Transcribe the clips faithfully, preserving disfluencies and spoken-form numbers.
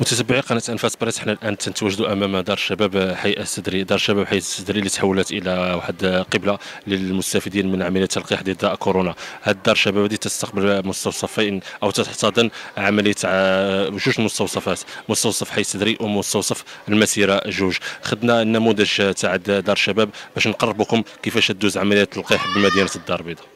متتبعي قناة أنفاس بريس، حنا الآن تنتواجدوا أمام دار الشباب حي السدري، دار الشباب حي السدري اللي تحولت إلى واحد قبلة للمستفيدين من عملية تلقيح ضد كورونا. هاد دار الشباب هذه تستقبل مستوصفين أو تحتضن عملية جوج مستوصفات، مستوصف حي السدري ومستوصف المسيرة جوج. خدنا النموذج تاع دار الشباب باش نقربكم كيفاش تدوز عملية التلقيح بمدينة الدار البيضاء.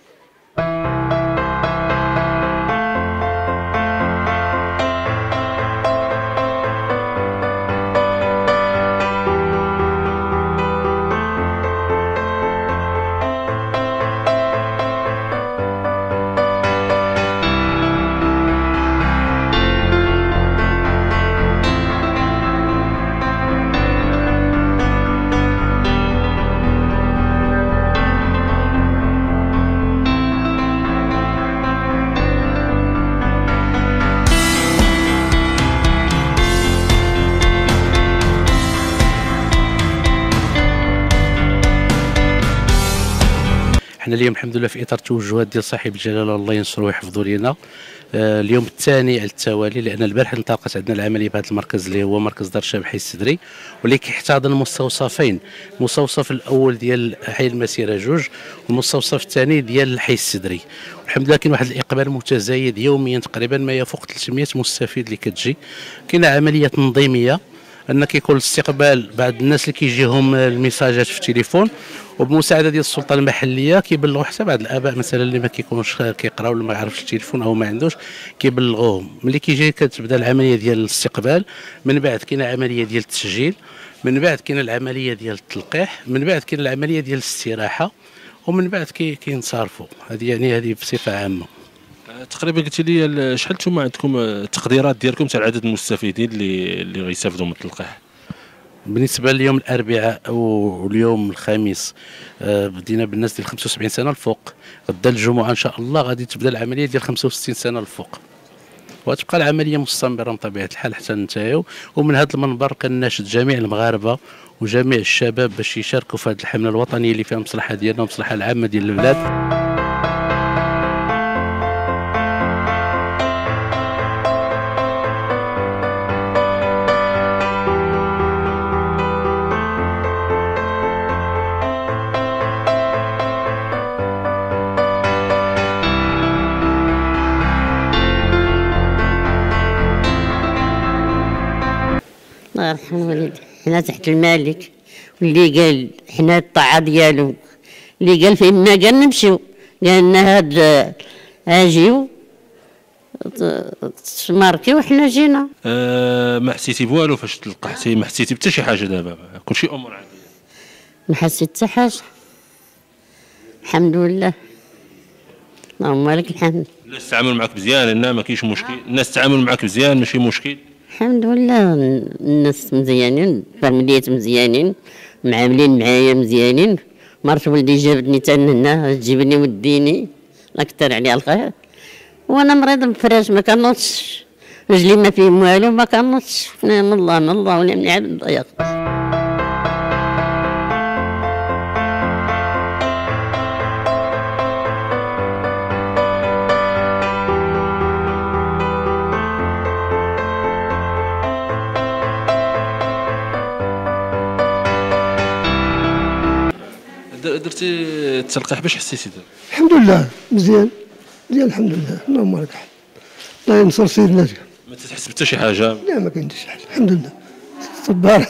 حنا اليوم الحمد لله في اطار توجهات ديال صاحب الجلاله الله ينصرو ويحفظو لينا. آه اليوم الثاني على التوالي، لان البارح انطلقت عندنا العمليه بهذا المركز اللي هو مركز دار الشباب حي السدري، واللي كيحتضن مستوصفين، المستوصف الاول ديال حي المسيره جوج والمستوصف الثاني ديال حي السدري. الحمد لله كاين واحد الاقبال متزايد يوميا، تقريبا ما يفوق ثلاثمائة مستفيد اللي كتجي. كاينه عمليه تنظيميه ان كيكون الاستقبال بعض الناس اللي كيجيهم الميساجات في التليفون، وبمساعده ديال السلطه المحليه كيبلغوا حتى بعض الاباء مثلا اللي ما كيكونوش كيقراو ولا ما يعرفش التليفون او ما عندوش، كيبلغوهم. ملي كيجي كتبدا العمليه ديال الاستقبال، من بعد كاينه عمليه ديال التسجيل، من بعد كاينه العمليه ديال التلقيح، من بعد كاينه العمليه ديال الاستراحه، ومن بعد كي كينصرفوا. هذه يعني هذه بصفه عامه. تقريبا قلتي لي شحال نتوما عندكم التقديرات ديالكم تاع عدد المستفيدين اللي اللي غيستافدوا من التلقيح؟ بالنسبه لليوم الاربعاء واليوم الخميس آه بدينا بالناس ديال خمسة وسبعين سنه الفوق. غدا الجمعه ان شاء الله غادي تبدا العمليه ديال خمسة وستين سنه الفوق، وتبقى العمليه مستمره بطبيعه الحال حتى ننتهيو. ومن هذا المنبر كناشد جميع المغاربه وجميع الشباب باش يشاركوا في هذه الحمله الوطنيه اللي فيها المصلحه ديالنا والمصلحه العامه ديال البلاد. الله يرحم والدي، حنا تحت الملك، واللي قال حنا الطاعه ديالو، اللي قال فينا قال نمشيو، قال لنا هاد اجيو تماركي وحنا جينا. أه ما حسيتي بوالو فاش تلقحتي؟ ما حسيتي حتى شي حاجه دابا؟ كلشي امور عاديه؟ ما حسيت حتى حاجه الحمد لله، اللهم لك الحمد. الناس تعاملوا معك مزيان؟ لا ما كاينش مشكل؟ الناس تعاملوا معك مزيان ماشي مشكل؟ الحمد لله، الناس مزيانين، فاميليات مزيانين، معاملين معايا مزيانين. مرت ولدي جابتني حتى هنا تجيبني وديني، الله كثر عليها الخير. وانا مريض بفراش ما كنوضش، رجلي ما فيهم والو ما كنوضش، من الله من الله ولا من عبد الضيق. درتي التلقيح باش حسيتي دابا؟ الحمد لله مزيان مزيان الحمد لله، اللهم لك الحمد. الله ينصر سيدنا. ما تحس حتى شي حاجه؟ لا ما كاينش شي حاجه الحمد لله، صبار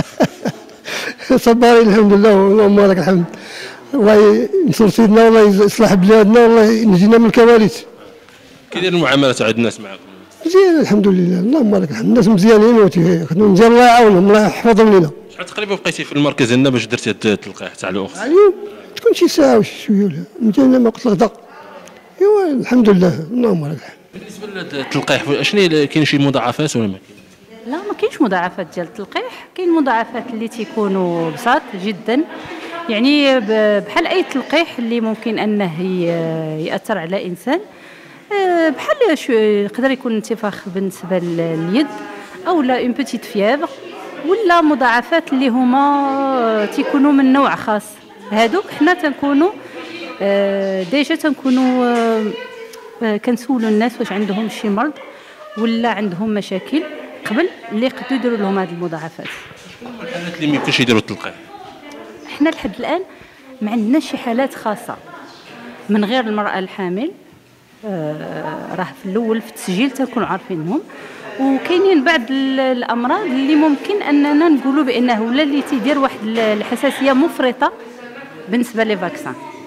صبارين الحمد لله اللهم لك الحمد. الله ينصر سيدنا والله يصلح بلادنا والله ينجينا من الكوارث. كي داير المعامله تاع الناس معكم؟ مزيان الحمد لله اللهم لك الحمد، الناس مزيانين وتيخدموا مزيان، الله يعاونهم الله يحفظهم لنا. شحال تقريبا بقيتي في المركز هنا باش درتي هاد التلقيح تاع الاخت؟ اليوم تكون شي ساعه وشي شويه ولا مزيان ما قلت الغدا. ايوا الحمد لله اللهم لك الحمد. بالنسبه للتلقيح شنو كاين شي مضاعفات ولا ما كاين؟ لا ما كاينش مضاعفات ديال التلقيح، كاين مضاعفات اللي تيكونوا بساط جدا، يعني بحال اي تلقيح اللي ممكن انه ياثر على انسان، بحال يقدر يكون انتفاخ بالنسبه لليد او لا اون بوتيت فيفر، ولا مضاعفات اللي هما تيكونوا من نوع خاص. هادوك حنا تنكونوا ديجا تنكونوا كنسولوا الناس واش عندهم شي مرض ولا عندهم مشاكل قبل اللي يقدروا يديروا لهم هذه المضاعفات. الحالات اللي ما يمكنش يديروا التلقيح؟ احنا لحد الان ما عندناش شي حالات خاصه من غير المراه الحامل. آه راه في الاول في التسجيل تنكونوا عارفينهم، وكاينين بعض الامراض اللي ممكن اننا نقولوا بانه ولا اللي تيدير واحد الحساسيه مفرطه بالنسبه لي فاكسان.